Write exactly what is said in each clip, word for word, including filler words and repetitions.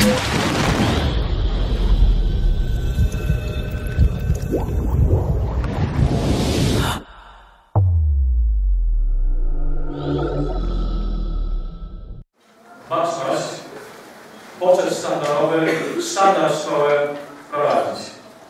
Baczność, poczet sztandarowy, sztandar szkołę prowadzić.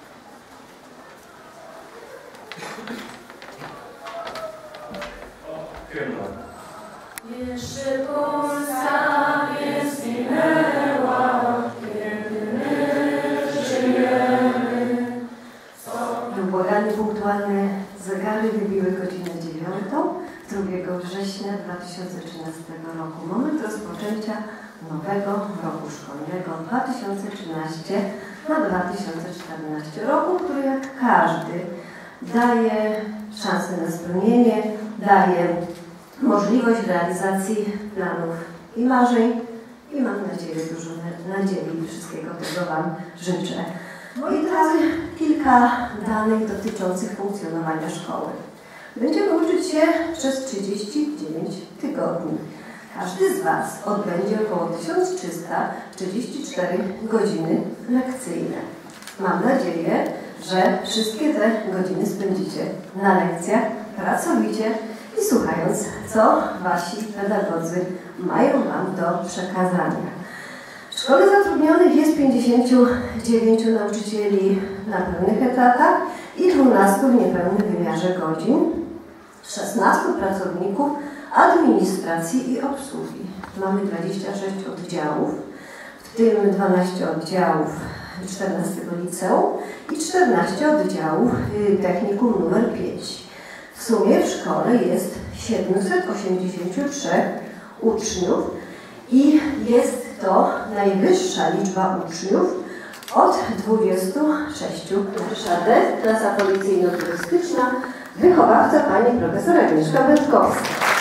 O, hymna. Jeszcze Polska nie zginęła, kiedy my żyjemy. Nieubłagane punktualne zegary wybiły godzinę dziewiątą drugiego września dwa tysiące trzynastego roku. Moment rozpoczęcia nowego roku szkolnego dwa tysiące trzynaście na dwa tysiące czternaście roku, który jak każdy daje szansę na spełnienie, daje możliwość realizacji planów i marzeń i mam nadzieję, dużo nadziei i wszystkiego tego Wam życzę. Moi drodzy, kilka danych dotyczących funkcjonowania szkoły. Będziemy uczyć się przez trzydzieści dziewięć tygodni. Każdy z Was odbędzie około tysiąc trzysta trzydzieści cztery godziny lekcyjne. Mam nadzieję, że wszystkie te godziny spędzicie na lekcjach pracowicie i słuchając, co Wasi pedagodzy mają Wam do przekazania. W szkole zatrudnionych jest pięćdziesięciu dziewięciu nauczycieli na pełnych etatach i dwunastu w niepełnym wymiarze godzin, szesnastu pracowników administracji i obsługi. Mamy dwadzieścia sześć oddziałów, w tym dwanaście oddziałów czternastego liceum i czternaście oddziałów technikum numer pięć. W sumie w szkole jest siedemset osiemdziesięciu trzech uczniów i jest to najwyższa liczba uczniów od dwudziestu sześciu. Szade, klasa policyjno-turystyczna, wychowawca pani profesor Agnieszka Będkowska.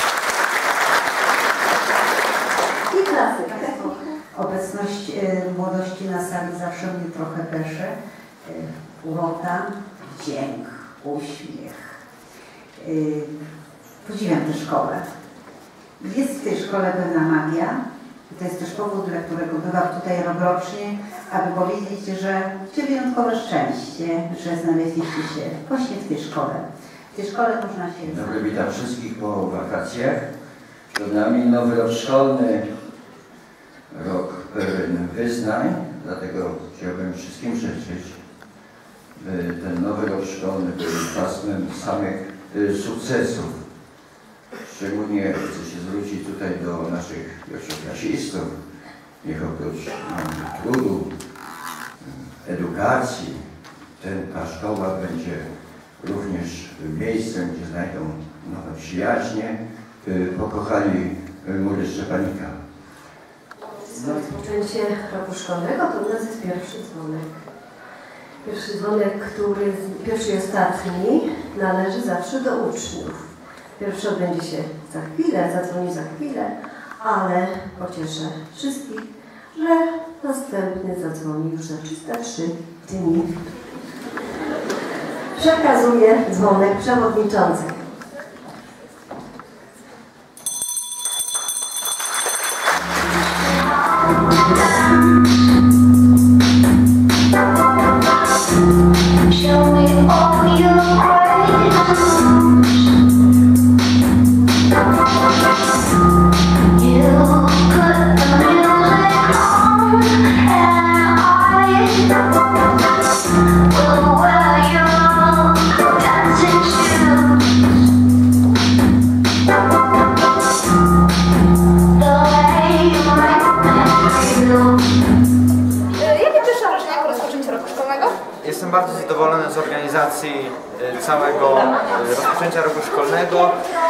I klasyka. Obecność y, młodości na sali zawsze mnie trochę pesze. Y, urota, wdzięk, uśmiech. Y, podziwiam tę szkołę. Jest w tej szkole pewna magia. I to jest też powód, dla którego bywam tutaj rokrocznie, aby powiedzieć, że macie wyjątkowe szczęście, że znaleźliście się właśnie w tej szkole. W tej szkole można się... Dobry, witam wszystkich po wakacjach. Przed nami nowy rok szkolny, rok pełen wyznań, dlatego chciałbym wszystkim życzyć, by ten nowy rok szkolny był pasmem samych y, sukcesów. Szczególnie chcę się zwrócić tutaj do naszych pierwszoklasistów. Niech oprócz no, trudu, edukacji, ten, ta szkoła będzie również miejscem, gdzie znajdą nowe przyjaźnie, pokochani młody Szczepanika. Rozpoczęcie roku szkolnego to u nas jest pierwszy dzwonek. Pierwszy dzwonek, który pierwszy i ostatni należy zawsze do uczniów. Pierwszy odbędzie się za chwilę, zadzwoni za chwilę, ale pocieszę wszystkich, że następny zadzwoni już za trzysta trzy dni. Przekazuję dzwonek przewodniczący. Show me all your greatness. Jestem bardzo zadowolony z organizacji całego rozpoczęcia roku szkolnego.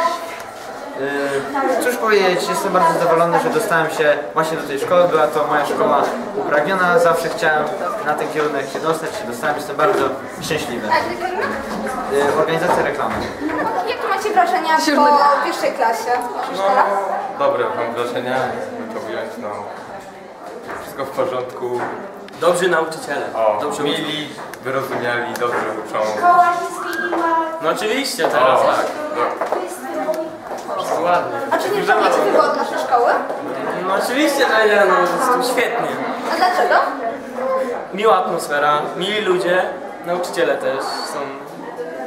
Cóż powiedzieć, jestem bardzo zadowolony, że dostałem się właśnie do tej szkoły. Była to moja szkoła upragniona, zawsze chciałem na ten kierunek się dostać, się dostałem, jestem bardzo szczęśliwy. Organizacja reklamy. Jakie macie wrażenia po pierwszej klasie? No, dobre mam wrażenia, to wyjąć, no, wszystko w porządku. Dobrzy nauczyciele. O, dobrze mili, wyrozumiali, dobrze uczą. Szkoła się zmieniła. No oczywiście, teraz o, tak. No. Ładnie. A czy nie żałujecie wyboru naszej szkoły? No oczywiście, że nie, no jest tu świetnie. A dlaczego? Miła atmosfera, mili ludzie, nauczyciele też są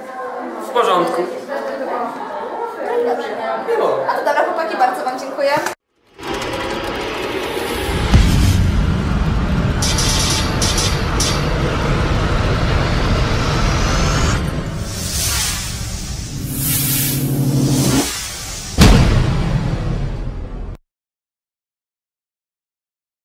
w porządku. Dobrze. Miło. A to dobra chłopaki, bardzo wam dziękuję.